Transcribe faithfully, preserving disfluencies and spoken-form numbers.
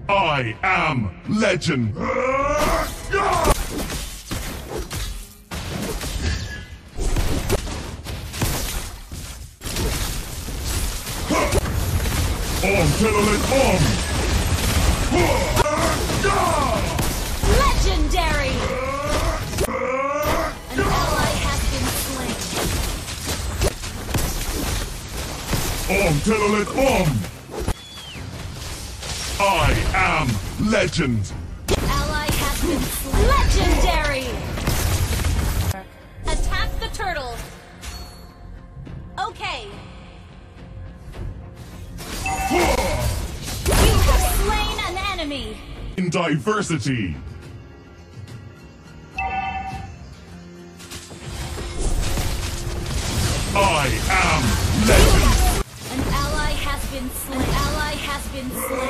I am legend. On Telolet on! Legendary! An ally has been slain. On Telolet on! I am legend! Ally has been slain. Legendary! Attack the turtle! Okay. You have slain an enemy! In diversity! I am legend! An ally has been slain. An ally has been slain.